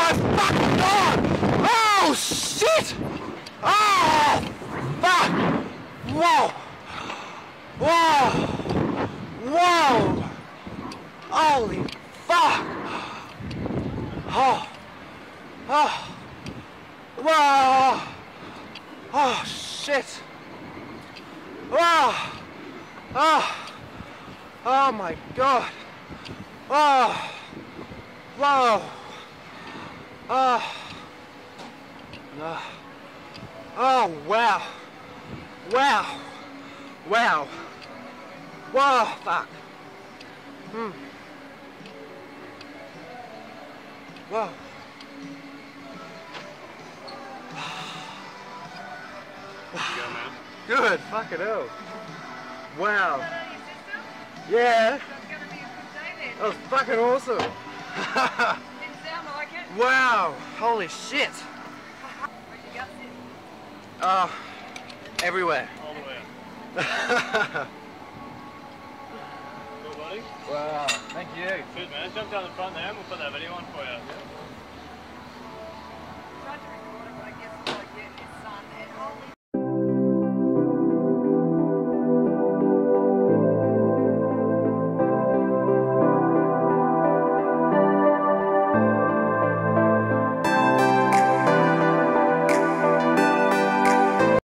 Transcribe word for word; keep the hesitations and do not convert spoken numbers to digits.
my fucking god! Oh shit! Oh fuck! Whoa! Whoa! Whoa! Holy fuck! Oh! Oh! Whoa! Oh shit! Oh! Oh! Oh my god! Oh! Whoa! Oh! Oh! Oh wow! Wow! Wow! Whoa! Fuck! Hmm. Whoa! Go, man. Good, fucking hell. Wow. Yeah. That was fucking awesome. Didn't sound like it. Wow. Holy shit. Where'd your guts in? Oh, everywhere. All the way up. Cool, buddy. Wow. Thank you. Good, man. Jump down the front there and we'll put that video on for you.